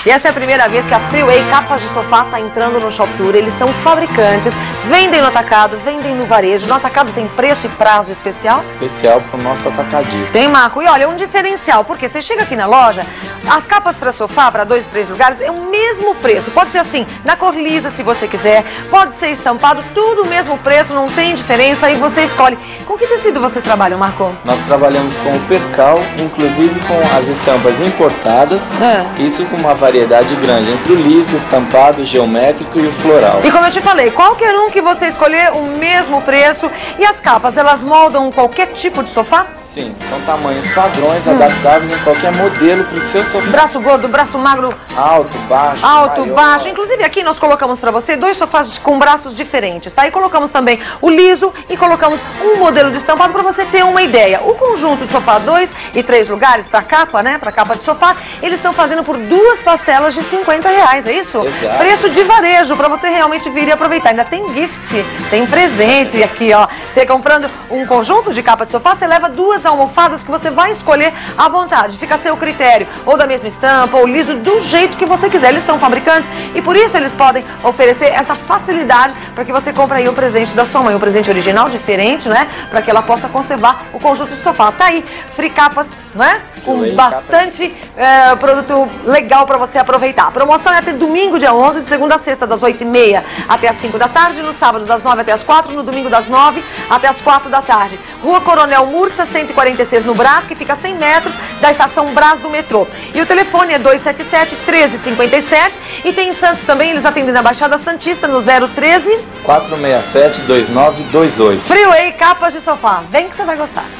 E essa é a primeira vez que a Freeway Capas de Sofá está entrando no Shop Tour. Eles são fabricantes, vendem no atacado, vendem no varejo. No atacado tem preço e prazo especial? Especial para o nosso atacadista. Tem, Marco. E olha, um diferencial, porque você chega aqui na loja, as capas para sofá, para 2 e 3 lugares, é o mesmo preço. Pode ser assim, na cor lisa, se você quiser. Pode ser estampado, tudo o mesmo preço, não tem diferença. Aí você escolhe. Com que tecido vocês trabalham, Marco? Nós trabalhamos com o percal, inclusive com as estampas importadas. Isso com uma variedade grande, entre o liso, estampado, geométrico e o floral. E como eu te falei, qualquer um que você escolher, o mesmo preço. E as capas, elas moldam qualquer tipo de sofá? Sim, são tamanhos padrões, adaptáveis em qualquer modelo para o seu sofá. Braço gordo, braço magro. Alto, baixo. Alto, baixo. Inclusive aqui nós colocamos para você 2 sofás com braços diferentes, tá? E colocamos também o liso e colocamos um modelo de estampado para você ter uma ideia. O conjunto de sofá 2 e 3 lugares para capa, né? Para capa de sofá, eles estão fazendo por 2 parcelas de R$50, é isso? Exato. Preço de varejo para você realmente vir e aproveitar. Ainda tem gift, tem presente aqui, ó. Você comprando um conjunto de capa de sofá, você leva 2 almofadas que você vai escolher à vontade. Fica a seu critério, ou da mesma estampa, ou liso, do jeito que você quiser. Eles são fabricantes e por isso eles podem oferecer essa facilidade para que você compre aí o presente da sua mãe, um presente original, diferente, né? Para que ela possa conservar o conjunto de sofá. Tá aí, Free Capas, né? Com bastante produto legal para você aproveitar. A promoção é até domingo, dia 11, de segunda a sexta, das 8h30 até as 5 da tarde, no sábado das 9 até as 4, no domingo das 9 até as 4 da tarde. Rua Coronel Mursa, 146 no Brás, que fica a 100 metros da estação Brás do metrô. E o telefone é 277-1357 e tem em Santos também, eles atendem na Baixada Santista no 013 467-2928. Freeway Capas de Sofá. Vem que você vai gostar.